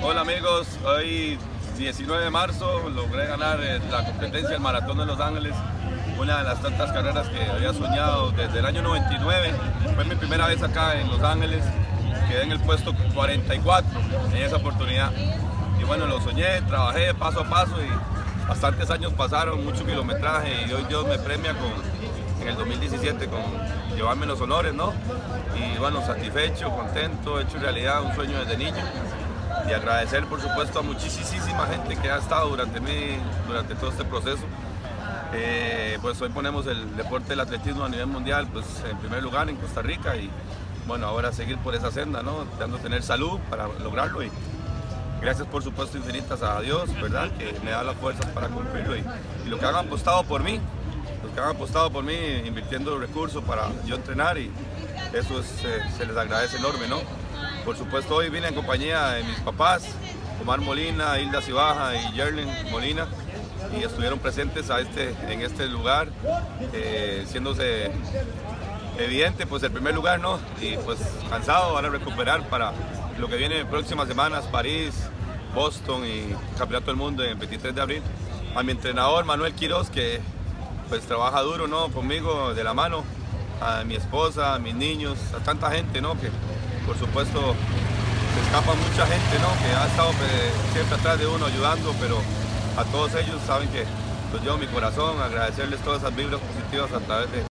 Hola amigos, hoy 19 de marzo logré ganar la competencia del Maratón de Los Ángeles, una de las tantas carreras que había soñado desde el año 99. Fue mi primera vez acá en Los Ángeles, quedé en el puesto 44 en esa oportunidad. Y bueno, lo soñé, trabajé paso a paso y bastantes años pasaron, mucho kilometraje y hoy Dios me premia en el 2017 con llevarme los honores, ¿no? Y bueno, satisfecho, contento, hecho realidad un sueño desde niño. Y agradecer por supuesto a muchísima gente que ha estado durante todo este proceso. Pues hoy ponemos el deporte del atletismo a nivel mundial pues en primer lugar en Costa Rica y bueno, ahora seguir por esa senda, ¿no? Tratando de tener salud para lograrlo y gracias por supuesto infinitas a Dios, ¿verdad? Que me da las fuerzas para cumplirlo y lo que han apostado por mí, los que han apostado por mí invirtiendo recursos para yo entrenar y eso se les agradece enorme, ¿no? Por supuesto hoy vine en compañía de mis papás, Omar Molina, Hilda Cibaja y Yerlin Molina, y estuvieron presentes en este lugar, siéndose evidente pues el primer lugar, ¿no? Y pues cansado, van a recuperar para lo que viene en próximas semanas, París, Boston y Campeonato del Mundo en 23 de abril. A mi entrenador Manuel Quiroz, que pues trabaja duro, ¿no? Conmigo de la mano, a mi esposa, a mis niños, a tanta gente, ¿no? Que por supuesto se escapa mucha gente, ¿no? Que ha estado siempre atrás de uno ayudando, pero a todos ellos saben que los llevo en mi corazón, agradecerles todas esas vibras positivas a través de